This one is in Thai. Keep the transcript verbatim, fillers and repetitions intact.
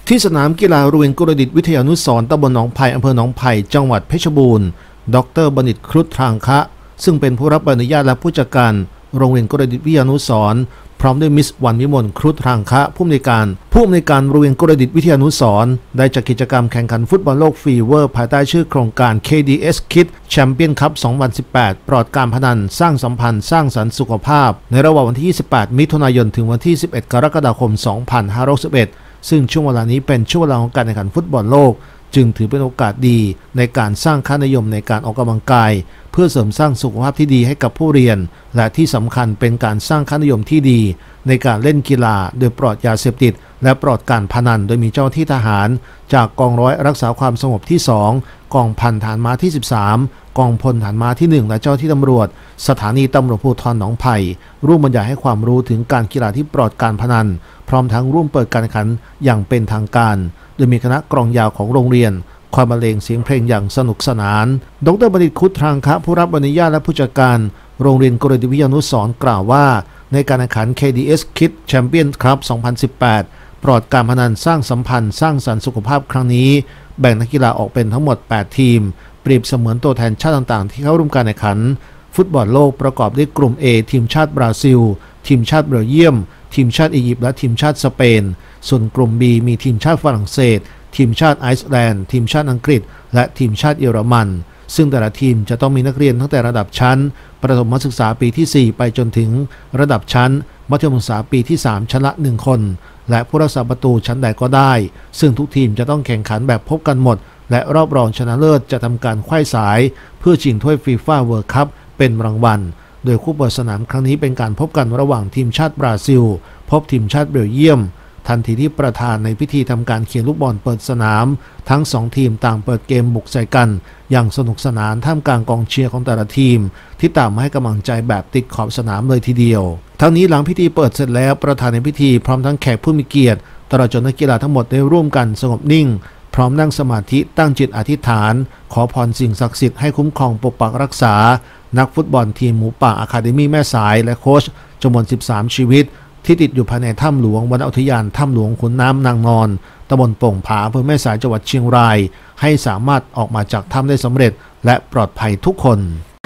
ที่สนามกีฬาโรงเรียนกุลดิษฐ์วิทยานุสรณ์ตำบลหนองไผ่อำเภอหนองไผ่จังหวัดเพชรบูรณ์ดร.บัณฑิตครุฑทางคะซึ่งเป็นผู้รับใบอนุญาตและผู้จัดการโรงเรียนกุลดิษฐ์วิทยานุสรณ์พร้อมด้วยมิสวันวิมลครุฑทางคะผู้อำนวยการผู้อำนวยการโรงเรียนกุลดิษฐ์วิทยานุสรณ์ได้จัดกิจกรรมแข่งขันฟุตบอลโลกฟีเวอร์ภายใต้ชื่อโครงการ เค ดี เอส Kids Champion Cup สองพันสิบแปด ปลอดการพนันสร้างสัมพันธ์สร้างสรรค์สุขภาพในระหว่างวันที่ยี่สิบแปดมิถุนายนถึงวันที่สิบเอ็ดกรกฎาคมสองพันห้าร้อยสิบเอ็ดซึ่งช่วงเวลานี้เป็นช่วงเวลาของการแข่งขันฟุตบอลโลกจึงถือเป็นโอกาสดีในการสร้างค่านิยมในการออกกำลังกายเพื่อเสริมสร้างสุขภาพที่ดีให้กับผู้เรียนและที่สำคัญเป็นการสร้างค่านิยมที่ดีในการเล่นกีฬาโดยปลอดยาเสพติดและปลอดการพนันโดยมีเจ้าหน้าที่ทหารจากกองร้อยรักษาความสงบที่สองกองพันฐานม้าที่สิบสามกองพลฐานม้าที่หนึ่งและเจ้าที่ตำรวจสถานีตำรวจภูธรหนองไผ่ร่วมบรรยายให้ความรู้ถึงการกีฬาที่ปลอดการพนันพร้อมทั้งร่วมเปิดการแข่งขันอย่างเป็นทางการโดยมีคณะกลองยาวของโรงเรียนคอยบรรเลงเสียงเพลงอย่างสนุกสนานดร.บัณฑิตครุฑทางคะผู้รับอนุญาตและผู้จัดการโรงเรียนกุลดิษฐ์วิทยานุสรณ์กล่าวว่าในการแข่งขัน เค ดี เอส Kids Champion Cup สองพันสิบแปดปลอดการพนันสร้างสัมพันธ์สร้างสรรค์สุขภาพครั้งนี้แบ่งนักกีฬาออกเป็นทั้งหมดแปดทีมเปรียบเสมือนตัวแทนชาติต่างๆที่เข้าร่วมการแข่งขันฟุตบอลโลกประกอบด้วยกลุ่ม A ทีมชาติบราซิลทีมชาติเบลเยียมทีมชาติอียิปต์และทีมชาติสเปนส่วนกลุ่ม B มีทีมชาติฝรั่งเศสทีมชาติไอซ์แลนด์ทีมชาติอังกฤษและทีมชาติเยอรมันซึ่งแต่ละทีมจะต้องมีนักเรียนตั้งแต่ระดับชั้นประถมศึกษาปีที่สี่ไปจนถึงระดับชั้นมัธยมศึกษาปีที่สามชั้นละหนึ่งคนและผู้รักษาประตูชั้นใดก็ได้ซึ่งทุกทีมจะต้องแข่งขันแบบพบกันหมดและรอบรองชนะเลิศจะทำการไขว้สายเพื่อชิงถ้วยฟีฟ่าเวิลด์คัพเป็นรางวัลโดยคู่เปิดสนามครั้งนี้เป็นการพบกันระหว่างทีมชาติบราซิลพบทีมชาติเบลเยียมทันทีที่ประธานในพิธีทำการเขียนลูกบอลเปิดสนามทั้งสองทีมต่างเปิดเกมบุกใส่กันอย่างสนุกสนานท่ามกลางกองเชียร์ของแต่ละทีมที่ต่างมาให้กำลังใจแบบติดขอบสนามเลยทีเดียวทั้งนี้หลังพิธีเปิดเสร็จแล้วประธานในพิธีพร้อมทั้งแขกผู้มีเกียรติตลอดจนนักกีฬาทั้งหมดได้ร่วมกันสงบนิ่งพร้อมนั่งสมาธิตั้งจิตอธิษฐานขอพรสิ่งศักดิ์สิทธิ์ให้คุ้มครองปกปักรักษานักฟุตบอลทีมหมูป่าอะคาเดมี่แม่สายและโค้ชจำนวนสิบสามชีวิตที่ติดอยู่ภายในถ้ำหลวงวนอุทยานถ้ำหลวงขุนน้ำนางนอนตำบลโป่งผาอำเภอแม่สายจังหวัดเชียงรายให้สามารถออกมาจากถ้ำได้สำเร็จและปลอดภัยทุกคน